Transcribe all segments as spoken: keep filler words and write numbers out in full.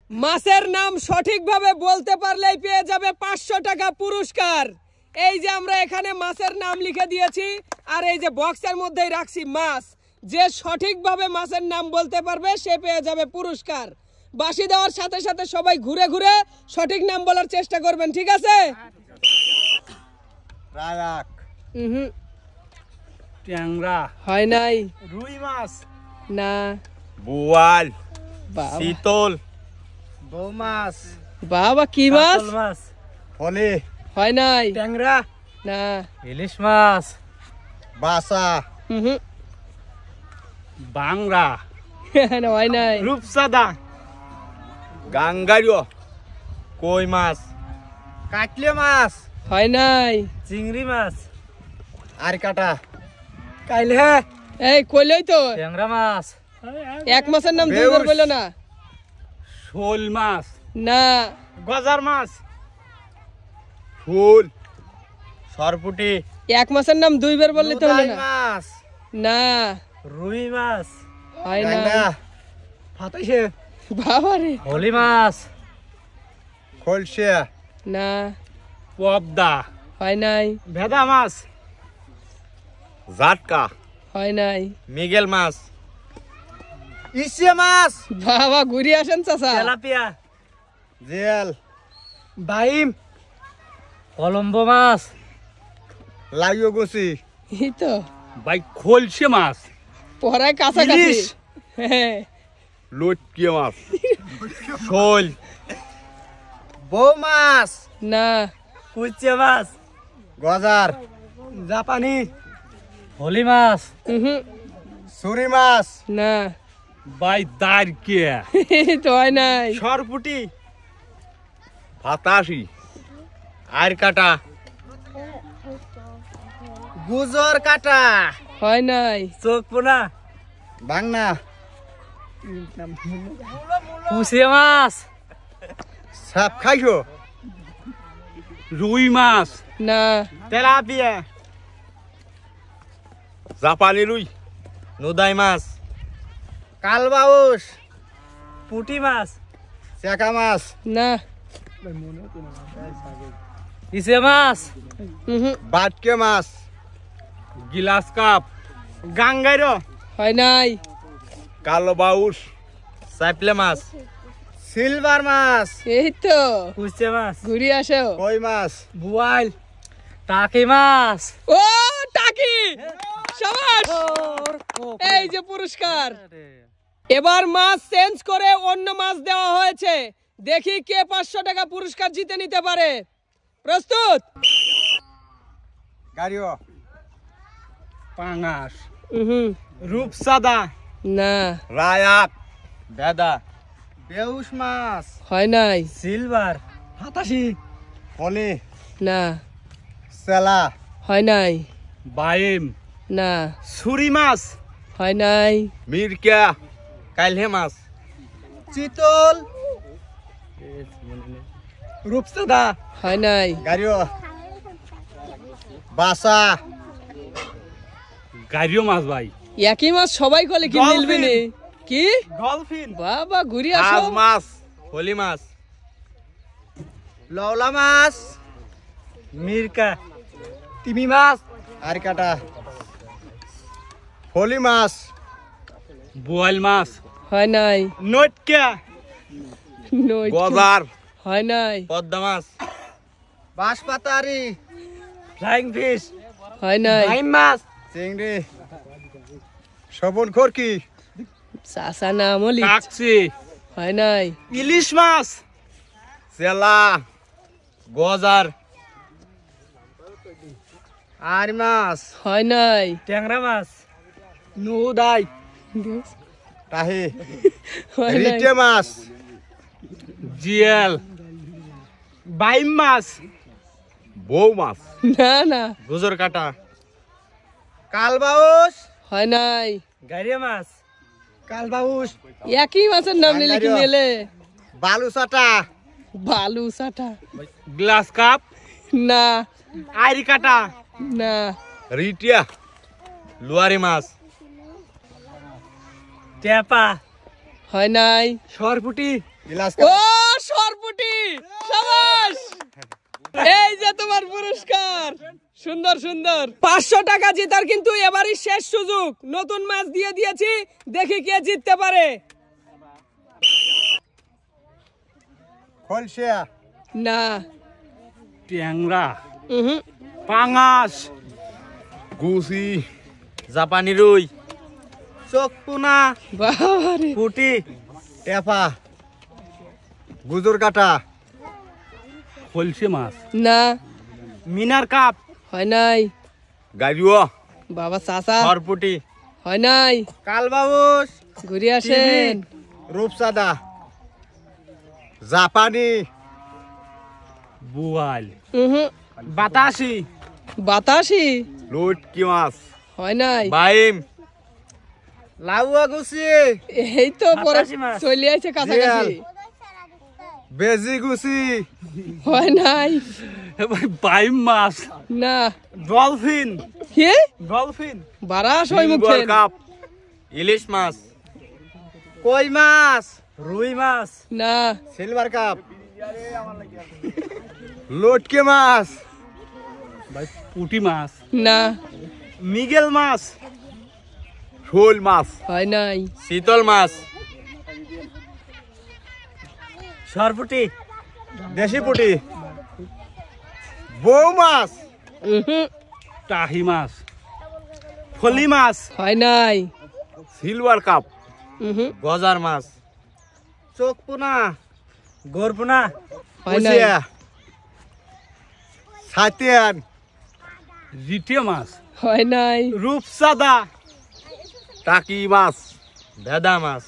মাছের নাম সঠিকভাবে বলতে পারলেই পেয়ে যাবে পাঁচশো টাকা পুরস্কার। এই যে আমরা এখানে মাছের নাম লিখে দিয়েছি আর এই যে বক্সের মধ্যেই রাখছি মাছ। যে সঠিকভাবে মাছের নাম বলতে পারবে সে পেয়ে যাবে পুরস্কার। বাঁশি দেওয়ার সাথে সাথে সবাই ঘুরে ঘুরে সঠিক নাম বলার চেষ্টা করবেন, ঠিক আছে? রায়াক, হুম, ট্যাংরা, হয় নাই। রুই মাছ, না। বোয়াল, বাবা, শীতল, বৌ মাছ, বাবা কি মাছ? কাতল মাছ, ফলে, হয় নাই। ট্যাংরা, না। ইলিশ মাছ, বাসা, হুম, বাংরা, হয় নাই। রূপসাদা, গাঙ্গারিও, কই মাছ, কাটলে মাছ, হয় নাই। চিংড়ি মাছ, আর কাটা, কাইলে, এই কইলই তো ট্যাংরা মাছ, এক মাছের নাম দুইবার বললো না। শোল মাছ, না। গজার মাছ, ফুল, সরপুটি, এক মাছের নাম দুইবার বললে তো হলো না। মাছ, না। রুই মাছ, হয় না। ফাটাইছে, বাবা রে। হোলি মাছ, খলসে, না। পদ্মা, হয় নাই। ভেদা মাছ, জাটকা, হয় নাই। মিগেল মাছ, ইসে মাছ, বাবা ঘুরে আসেন চাচা। তেলাপিয়া, জেল, বাইম, কলম্বো মাছ, লাইও গছি, এই তো ভাই খলসে মাছ, পড়ায় কাছাকাছি। ইলিশ, হ্যাঁ। লটকে মাছ, শোল, বৌ মাছ, না। কুচিয়া মাছ, গজার, জাপানি, হোলি মাছ, হুম, সুরি মাছ, না। ভাই দাঁড় কে, তো হয় নাই। সরপুটি, ফাতাসি, আর কাটা, গুজর কাটা, হয় নাই। চোখ পোনা, বাংনা, কুচিয়া মাছ, সাপ খাইছো, রুই মাছ, না। তেলাপিয়া, জাপানি রুই, নদাই মাছ, কালবাউস, পুটি মাছ, চেকা মাছ, না। ইসে মাছ, হুম, বাটকে মাছ, গিলাস কাপ, গাঙ্গাইরো, হয় নাই। কালবাউস, সাইপলে মাছ, সিলভার মাছ, এই তো কুচে মাছ, ঘুরে আসো। কই মাছ, বুয়াল, টাকি মাছ, ও টাকি, শাবাশ। এই যে পুরস্কার। এবার মাছ চেঞ্জ করে অন্য মাছ দেওয়া হয়েছে। দেখি কে পাঁচশো টাকা পুরস্কার জিতে নিতে পারে। প্রস্তুত? গাড়িও, পাঙাশ, হুম, রূপসাদা, না। রায়াক, বেদা, বেউস মাছ, হয় নাই। সিলভার, ফাতাসি, ফলে, না। সেলা, হয় নাই। বাইম, না। সুরি মাছ, হয় নাই। মিরকা, কাইলহে মাছ, চিতল, রূপসাদা, হয় নাই। গাড়িও, বাসা, গাড়িও মাছ ভাই, একই মাছ সবাই কলে কি মিলবে নি? কি ডলফিন, বাবা ঘুরে আসো। মাছ, হোলি মাছ, লওলা মাছ, মিরকা, তিমি মাছ, আর কাটা, হোলি মাছ, বোয়াল মাছ, হয় নাই। নটকা, নই। গজার, হয় নাই। পদ্মা মাছ, বাঁশপাতারি, ফ্লাইং ফিশ, হয় নাই। বাইম মাছ, চিংড়ি, শবন খরকি, চাচা নাম হলি। কাকসি, হয় নাই। ইলিশ মাছ, চেলা, গজার, আর মাছ, হয় নাই। ট্যাংরা মাছ, নুদাই, টাহি, হয় নাই। রিটে মাছ, জিএল, বাইম মাছ, বৌ মাছ, না না। গুজর কাটা, কালবাউস, হয় নাই। গাড়িয়া মাছ, কালবাউস, একই মাছের নাম নিলে কি মেলে? বালুসাটা, বালু সাটা, গ্লাস কাপ, না। আইরি কাটা, না। রিটিয়া, লুয়ারি মাছ, টেপা, হয় নাই। সরপুটি, ও সরপুটি, শাবাশ। এই যে তোমার পুরস্কার, সুন্দর সুন্দর। পাঁচশো টাকা জেতার কিন্তু এবারই শেষ সুযোগ। নতুন মাছ দিয়ে দিয়েছি, দেখি কে জিততে পারে। খলসিয়া না, ট্যাংরা, হুম, পাঙাশ, গুসি জাপানি রুই, চকপুনা, বাবারে, পুটি, টেপা গুজুর কাটা কলসি মাছ, না, মিনার কাপ, হয় নাই। গাজুয়া বাবা চাচা, সরপুটি, হয় নাই। কালবাউস, ঘুরে আসেন। রূপসাদা জাপানি বুয়াল, হুম, বাতাসি, বাতাসি, লুটকি মাছ হয় নাই। বাইম লাউয়া গুছি, এই তো পরে বাতাসি মাছ। চলে আসছে কাছাকাছি। বেজি গুসি হয় নাই। বাইম মাছ, না, ডলফিন, কে ডলফিন, বারাস ওই মুখে। সিলভার কাপ ইলিশ মাছ কই মাছ, রুই মাছ, না, সিলভার কাপ লুটকি মাছ পুটি মাছ, না, মিগেল মাছ, শোল মাছ হয় নাই। শীতল মাছ সরপুটি, দেশি পুটি বউ মাছ উহুম, টাহি মাছ, ফলি মাছ, হয় নাই। সিলভার কাপ উহুম, গজার মাছ চকপুনা, গোরপুনা, হয় নাই। কুচিয়া সাতিয়ান জিটিয়া মাছ, হয় নাই। রূপসাদা, টাকি মাছ ভেদা মাছ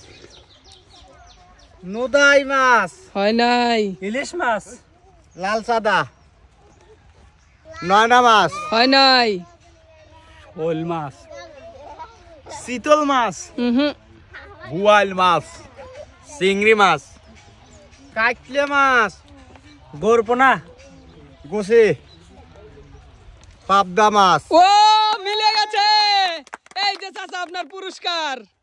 নোদাই মাছ, হয় নাই। ইলিশ মাছ, লাল সাদা নয়না মাছ হয় নাই। শোল মাছ, শীতল মাছ, উহুম, বুয়াল মাছ চিংড়ি মাছ কাটলে মাছ, গোরপোনা, গুছি পাবদা মাছ ও মিলে গেছে। এই যে চাচা আপনার পুরস্কার।